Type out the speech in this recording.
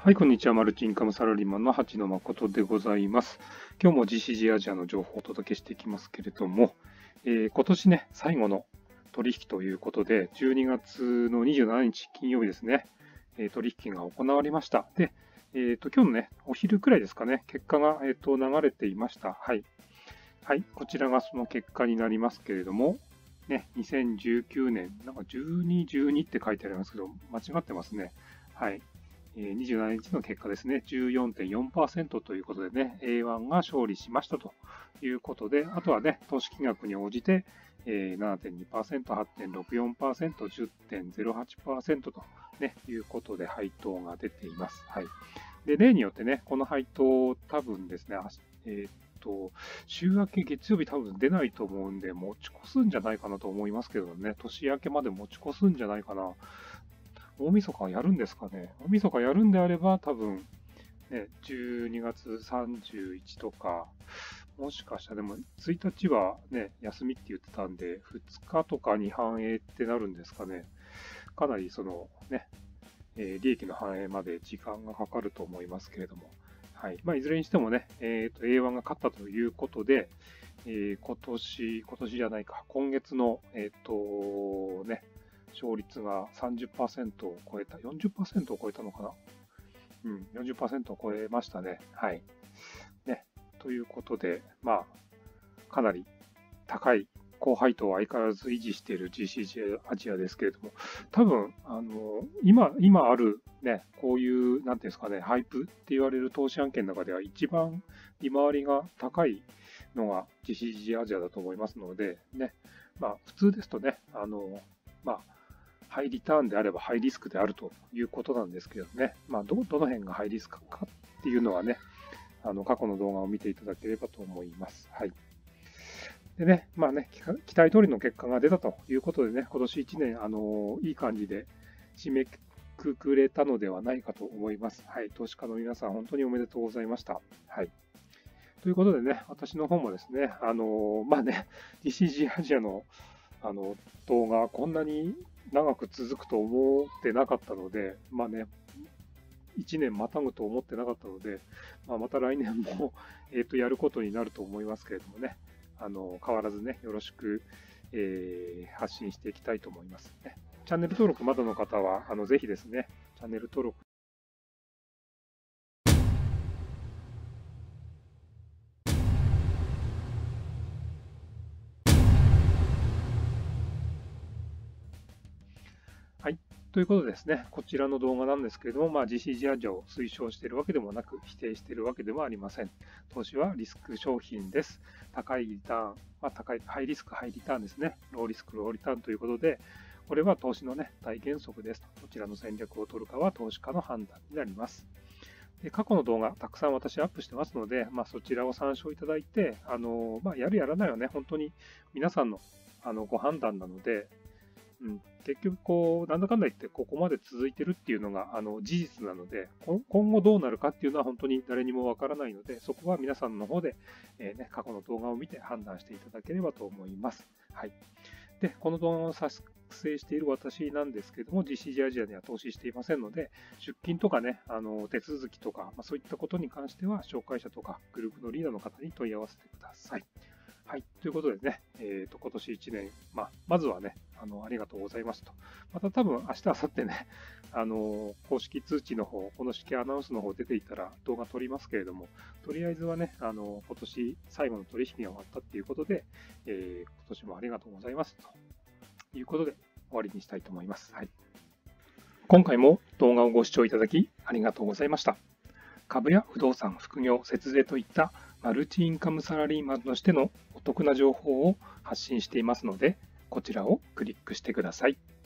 はい、こんにちは。マルチインカムサラリーマンの八野誠でございます。今日も GCG アジアの情報をお届けしていきますけれども、今年ね、最後の取引ということで、12月の27日金曜日ですね、取引が行われました。で、今日のね、お昼くらいですかね、結果が、流れていました。はい。はい、こちらがその結果になりますけれども、ね、2019年、なんか12、12って書いてありますけど、間違ってますね。はい。27日の結果ですね、14.4% ということでね、A1 が勝利しましたということで、あとはね、投資金額に応じて、7.2%、8.64%、10.08% と、ね、いうことで配当が出ています。はい。で、例によってね、この配当、多分ですね、週明け月曜日多分出ないと思うんで、持ち越すんじゃないかなと思いますけどね、年明けまで持ち越すんじゃないかな。大晦日やるんですかね。大晦日やるんであれば、多分、ね、12月31とか、もしかしたらでも1日はね、休みって言ってたんで、2日とかに反映ってなるんですかね。かなりそのね、利益の反映まで時間がかかると思いますけれども、はい。まあ、いずれにしてもね、A1 が勝ったということで、今年じゃないか、今月の、ね、勝率が30% を超えた、40% を超えたのかな、40% を超えましたね。はい。ね。ということで、まあ、かなり高い高配当を相変わらず維持している GCG アジアですけれども、多分、今あるね、こういう、なんていうんですかね、ハイプって言われる投資案件の中では一番利回りが高いのが GCG アジアだと思いますので、ね、まあ、普通ですとね、まあ、ハイリターンであればハイリスクであるということなんですけどね、まあ、どの辺がハイリスクかっていうのはね、過去の動画を見ていただければと思います。はい。でね、まあね、期待通りの結果が出たということでね、今年1年、いい感じで締めくくれたのではないかと思います。はい。投資家の皆さん、本当におめでとうございました。はい。ということでね、私の方もですね、まあね、GCG アジアの動画、こんなに長く続くと思ってなかったので、まあね、1年またぐと思ってなかったので、まあ、また来年もやることになると思いますけれどもね、変わらずね、よろしく、発信していきたいと思います、ね。チャンネル登録まだの方は、ぜひですね、チャンネル登録はい。ということでですね、こちらの動画なんですけれども、まあ、GCG アジアを推奨しているわけでもなく、否定しているわけでもありません。投資はリスク商品です。高いリターン、ハイリスク、ハイリターンですね。ローリスク、ローリターンということで、これは投資のね、大原則ですと。どちらの戦略を取るかは投資家の判断になります。で過去の動画、たくさん私アップしてますので、まあ、そちらを参照いただいて、まあ、やるやらないはね、本当に皆さんのご判断なので、結局こう、なんだかんだ言ってここまで続いてるっていうのが事実なので、今後どうなるかっていうのは本当に誰にもわからないので、そこは皆さんの方で、過去の動画を見て判断していただければと思います。はい。で、この動画を作成している私なんですけども、GCG アジアには投資していませんので、出金とかね、手続きとか、そういったことに関しては、紹介者とかグループのリーダーの方に問い合わせてください。はい。ということでね、今年1年、まずはね、ありがとうございますと。また多分明日、明後日ね、公式通知の方、この式アナウンスの方出ていたら動画撮りますけれども、とりあえずはね、今年最後の取引が終わったということで、今年もありがとうございますということで終わりにしたいと思います。はい。今回も動画をご視聴いただきありがとうございました。株や不動産、副業、節税といったマルチインカムサラリーマンとしてのお得な情報を発信していますので、こちらをクリックしてください。